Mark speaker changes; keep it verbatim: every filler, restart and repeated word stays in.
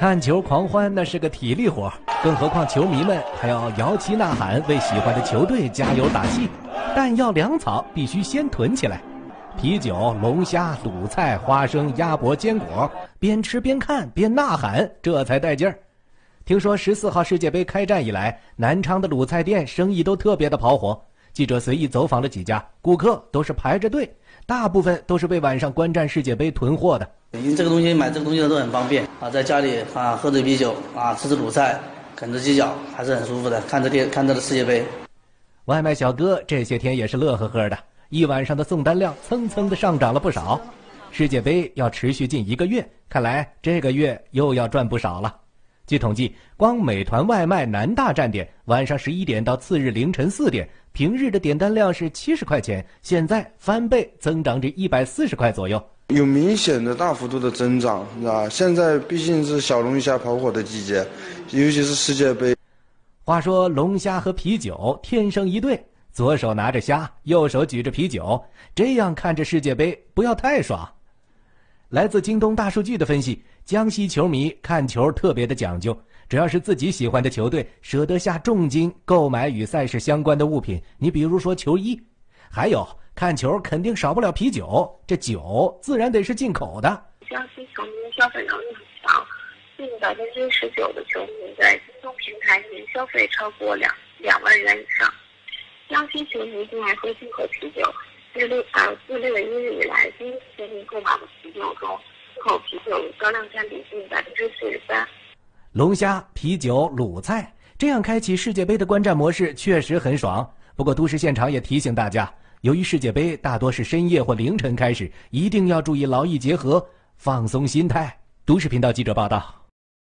Speaker 1: 看球狂欢那是个体力活，更何况球迷们还要摇旗呐喊，为喜欢的球队加油打气。弹药粮草必须先囤起来，啤酒、龙虾、卤菜、花生、鸭脖、坚果，边吃边看边呐喊，这才带劲儿。听说十四号世界杯开战以来，南昌的卤菜店生意都特别的跑火。记者随意走访了几家，顾客都是排着队，大部分都是为晚上观战世界杯囤货的。
Speaker 2: 因为这个东西买这个东西都很方便啊，在家里啊喝着啤酒啊，吃着卤菜，啃着鸡脚，还是很舒服的。看着电看着的世界杯，
Speaker 1: 外卖小哥这些天也是乐呵呵的，一晚上的送单量蹭蹭的上涨了不少。世界杯要持续近一个月，看来这个月又要赚不少了。据统计，光美团外卖南大站点晚上十一点到次日凌晨四点，平日的点单量是七十块钱，现在翻倍增长至一百四十块左右，
Speaker 3: 有明显的大幅度的增长，啊！现在毕竟是小龙虾跑火的季节，尤其是世界杯。
Speaker 1: 话说龙虾和啤酒天生一对，左手拿着虾，右手举着啤酒，这样看着世界杯不要太爽。来自京东大数据的分析，江西球迷看球特别的讲究，只要是自己喜欢的球队，舍得下重金购买与赛事相关的物品，你比如说球衣。还有看球肯定少不了啤酒，这酒自然得是进口的。
Speaker 4: 江西球迷的消费能力很强，近百分之十九的球迷在京东平台年消费超过两两万元以上。江西球迷更爱喝进口啤酒，自六呃自六月一日以来，第一次限定购买的啤酒中，进口啤酒高量占比近百分之四十三。
Speaker 1: 龙虾、啤酒、卤菜，这样开启世界杯的观战模式确实很爽。不过都市现场也提醒大家，由于世界杯大多是深夜或凌晨开始，一定要注意劳逸结合，放松心态。都市频道记者报道。